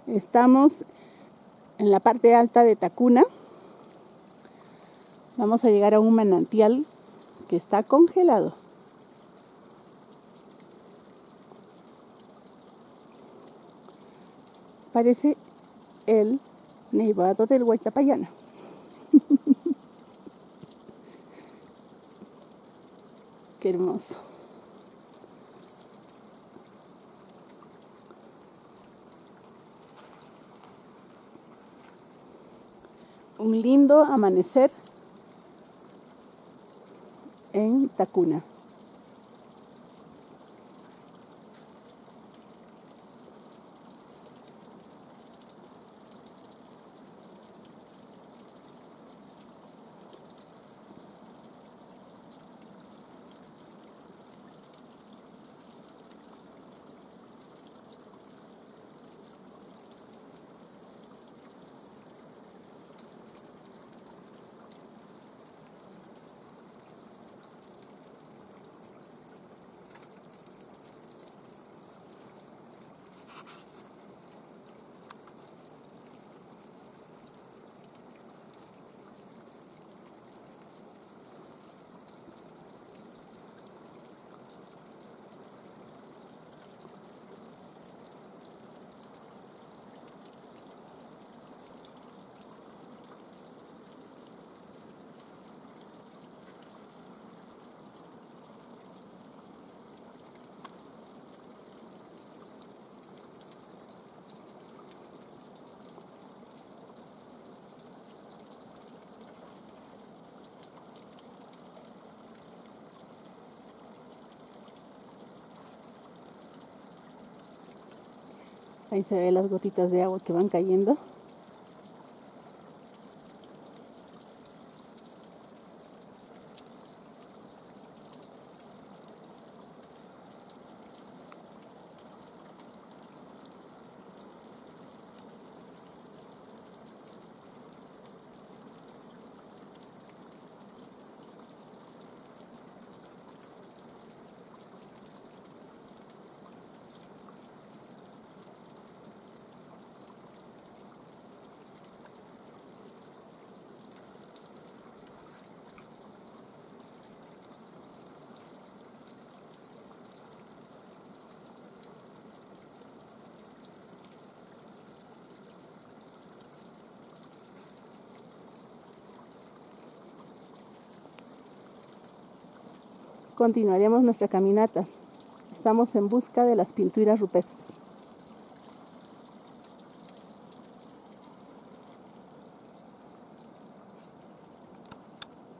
Estamos en la parte alta de Tacuna. Vamos a llegar a un manantial que está congelado. Parece el Nevado del Huaytapallana. Qué hermoso. Un lindo amanecer en Tacuna. Ahí se ven las gotitas de agua que van cayendo. Continuaremos nuestra caminata. Estamos en busca de las pinturas rupestres.